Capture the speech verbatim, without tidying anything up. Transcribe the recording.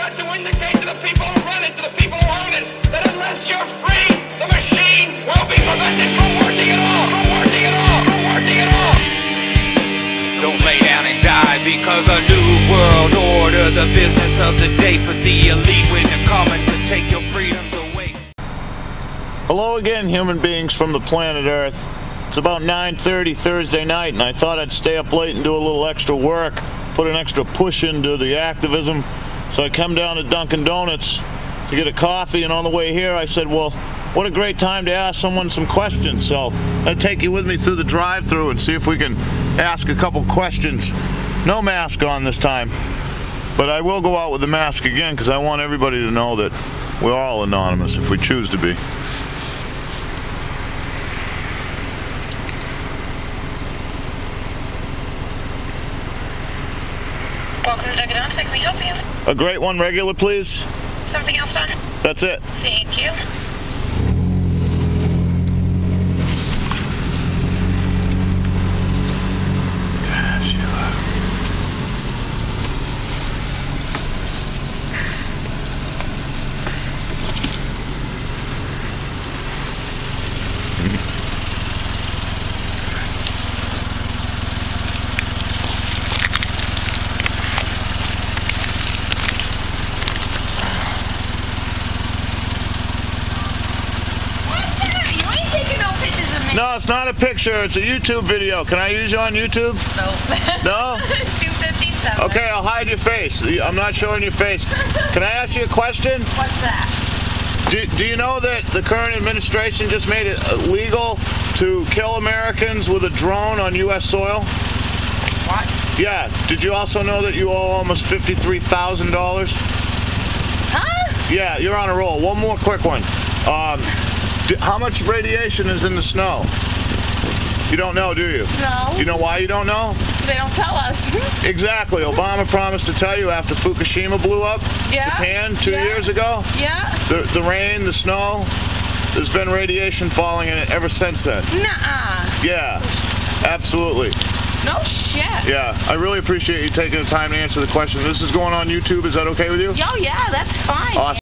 got to indicate to the people who run it, to the people who own it, that unless you're free, the machine will be prevented from working at all, from working at all, from working at all. Don't lay down and die because a new world order, the business of the day for the elite when they're coming to take your freedoms away. Hello again, human beings from the planet Earth. It's about nine thirty Thursday night, and I thought I'd stay up late and do a little extra work, put an extra push into the activism. So I come down to Dunkin' Donuts to get a coffee, and on the way here I said, well, what a great time to ask someone some questions. So I'll take you with me through the drive-thru and see if we can ask a couple questions. No mask on this time, but I will go out with the mask again because I want everybody to know that we're all anonymous if we choose to be. Welcome to Dunkin' Donuts. Can we help you? A great one, regular, please. Something else on? That's it. Thank you. No, it's not a picture. It's a YouTube video. Can I use you on YouTube? No. No? two fifty-seven. Okay, I'll hide your face. I'm not showing your face. Can I ask you a question? What's that? Do, do you know that the current administration just made it legal to kill Americans with a drone on U S soil? What? Yeah. Did you also know that you owe almost fifty-three thousand dollars? Huh? Yeah, you're on a roll. One more quick one. Um, do, how much radiation is in the snow? You don't know, do you? No. You know why you don't know? They don't tell us. Exactly. Obama promised to tell you after Fukushima blew up, Yeah. Japan, two Yeah. years ago. Yeah. The, the rain, the snow, there's been radiation falling in it ever since then. Nuh-uh. Yeah, absolutely. No shit. Yeah, I really appreciate you taking the time to answer the question. This is going on YouTube. Is that okay with you? Yo, yeah, that's fine. Awesome.